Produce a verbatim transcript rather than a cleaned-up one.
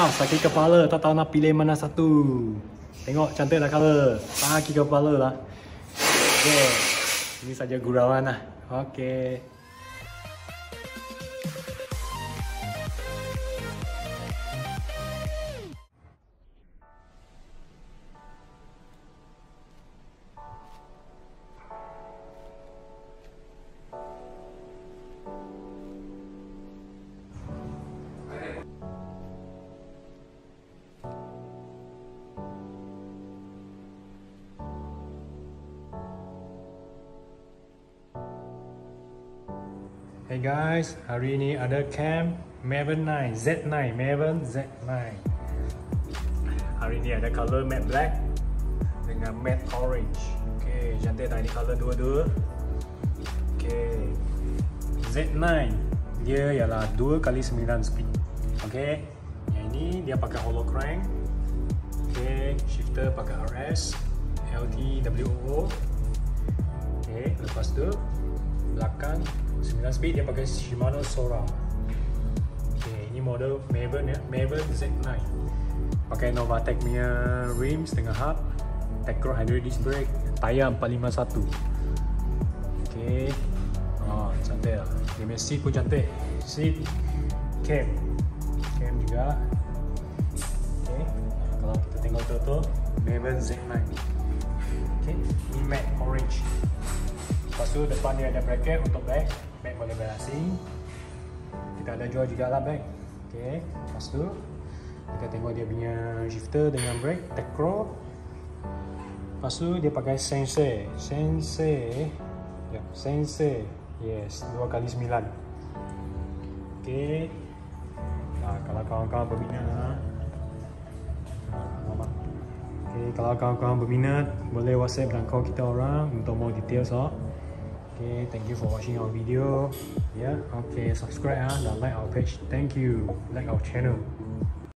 sakit kepala, tak tahu nak pilih mana satu. Tengok cantik dah color. Sakit kepala lah. Okay. Ini saja gurauan lah. Okay. Hey guys, hari ini ada cam Maven nine, Z nine, Maven Z nine. Hari ini ada color matte black dengan matte orange. Okay, cantik tak ini color dua-dua. Okay, Z nine dia ialah dua kali sembilan speed. Okay, yang ini dia pakai hollow crank. Okay, shifter pakai R S, L T W O. Okay, lepas tu belakang sembilan speed dia pakai Shimano Sora. Okay, ini model Maven ya, Maven Z nine. Pakai Novatec punya rims dengan hub, Tecro hydraulic disc brake, tayar empat lima satu. Okay, oh, cantik lah. Dia punya seat pun cantik. Seat, cam, cam juga. Okay, kalau kita tengok betul-betul Maven Z nine. Okay, ini matte orange. Lepas tu depan dia ada bracket untuk bag. Bag boleh berasing. Kita ada jual juga lah bag. Okay. Lepas tu kita tengok dia punya shifter dengan brake Tecro. Lepas tu dia pakai Sensei. Sensei. Ya, Sensei. Yes, dua kali sembilan. Okay. Nah, kalau kawan-kawan berminat ha. Okay, kalau kawan-kawan berminat boleh WhatsApp dan call kita orang untuk more details oh. Okay, thank you for watching our video. Yeah, okay, subscribe ah, dan like our page. Thank you. Like our channel.